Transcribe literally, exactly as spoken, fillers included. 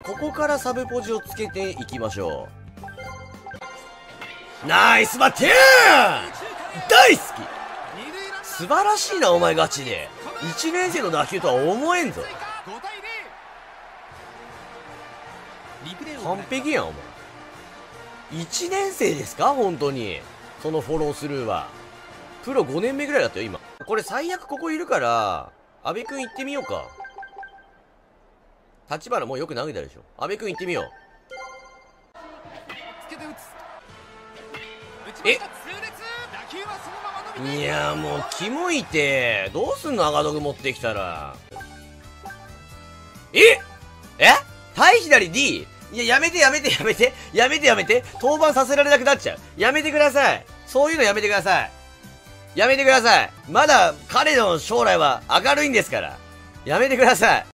ここからサブポジをつけていきましょう。ナイスバッティング大好き。素晴らしいなお前ガチで。いちねん生の打球とは思えんぞ。完璧やんお前。いちねん生ですか本当に。そのフォロースルーはプロごねんめぐらいだったよ今。これ最悪ここいるから阿部君行ってみようか。立花もうよく投げたでしょ。阿部君行ってみよう。えいやもうキモいて。どうすんの赤道具持ってきたら。ええ対左 D。 いややめてやめてやめてやめてやめて登板させられなくなっちゃう。やめてください。そういうのやめてください。やめてください。まだ彼の将来は明るいんですから。やめてください。